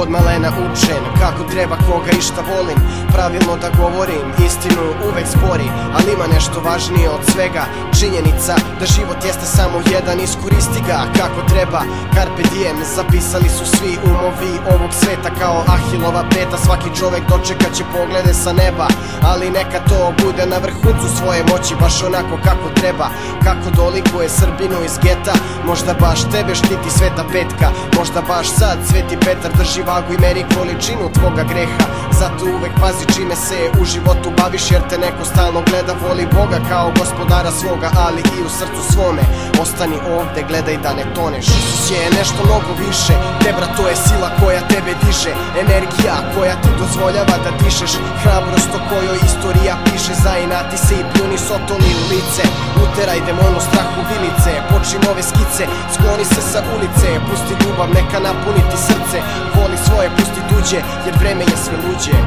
od malena učen kako treba koga i šta volim, pravilno da govorim, istinu uvek zbori, ali ima nešto važnije od svega, činjenica da život jeste samo jedan, iskoristi ga kako treba, carpe diem, zapisali su svi umovi ovog sveta kao Ahilova peta, svaki čovek dočekat će poglede sa neba, ali neka to bude na vrhuncu svoje moći, baš onako kako treba, kako dolikuje Srbinu iz geta, možda baš tebe štiti sveta petka, možda baš sad Sveti Petar drži vagu i meri količinu tvoga greha, zato uvek pazi čime se u životu baviš, jer te neko stalno gleda, voli Boga kao gospodara svoga, ali i u srcu svome ostani ovde, gledaj da ne toneš. Isus je nešto mnogo više, tebra to je sila koja tebe diže, energija koja ti dozvoljava da dišeš, hrabrost o kojoj istorija piše, zainati se i pljuni sotoni u lice, uteraj demonu strahu vilice, počni nove skice, skloni se sa ulice, pusti ljubav neka napuni ti srce, voli svoje pusti tuđe, jer vreme je sve luđe.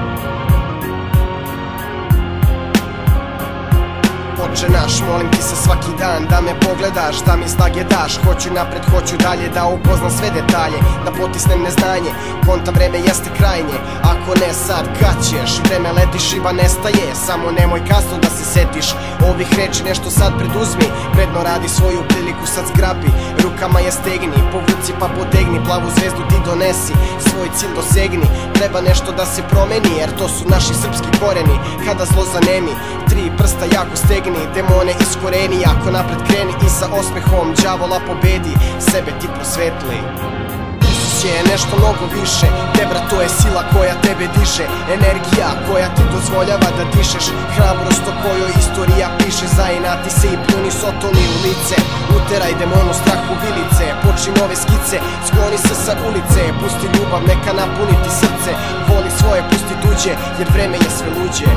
Oče naš, molim ti se svaki dan da me pogledaš, da mi snage daš, hoću napred, hoću dalje, da upoznam sve detalje, da potisnem neznanje, kontam vreme jeste krajnje, ako ne sad, kad ćeš, vreme leti, šiba nestaje, samo nemoj kasno da se setiš ovih reči, nešto sad preduzmi, predno radi svoju priliku, sad zgrabi, rukama je stegni, povuci pa potegni, plavu zvezdu ti donesi, svoj cilj dosegni, treba nešto da se promeni, jer to su naši srpski koreni, kada zlo zanemi, tri prsta jako stegni, demone iskoreni, ako napred kreni i sa osmehom đavola pobedi, sebe ti prosvetli. Isus je nešto mnogo više, tebra to je sila koja tebe diže, energija koja ti dozvoljava da dišeš, hrabrost o kojoj istorija piše, zainati se i pljuni sotoni u lice, uteraj demonu strahu vilice, počni nove skice, skloni se sa ulice, pusti ljubav neka napuni ti srce, voli svoje pusti tuđe, jer vreme je sve luđe.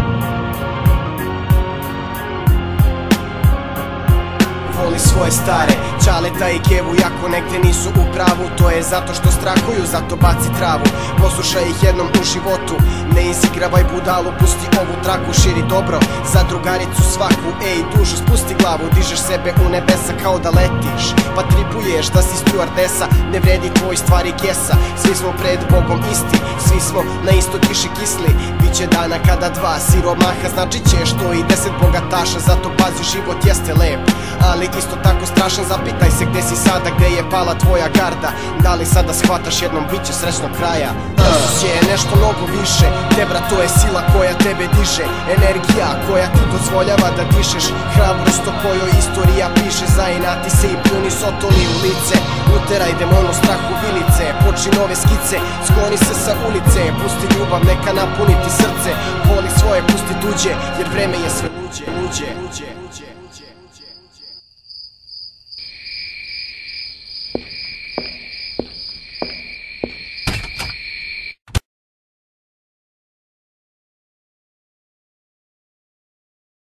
Voli svoje stare, Čaleta i Kevu, jako negde nisu u pravu, to je zato što strahuju, zato baci travu, poslušaj ih jednom u životu, ne izigravaj budalu, pusti ovu traku, širi dobro za drugaricu svaku, ej dužo spusti glavu, dižeš sebe u nebesa kao da letiš, pa tripuješ da si stjuardesa, ne vredi tvoj stvari kesa, svi smo pred Bogom isti, svi smo na isto kiši kisli, biće dana kada dva siromaha znači će što i 10 bogataša, zato pazi život jeste lep, ali isto tako strašan, zapitaj se gde si sada, gde je pala tvoja garda, da li sada shvataš jednom biće srećnog kraja. Isus je nešto mnogo više, tebra to je sila koja tebe diže, energija koja ti dozvoljava da dišeš, hrabrost o kojoj istorija piše, zainati se i pljuni sotoni u lice, uteraj demonu strahu vilice, počni nove skice, skloni se sa ulice, pusti ljubav neka napuni ti srce, voli svoje pusti tuđe, jer vreme je sve luđe.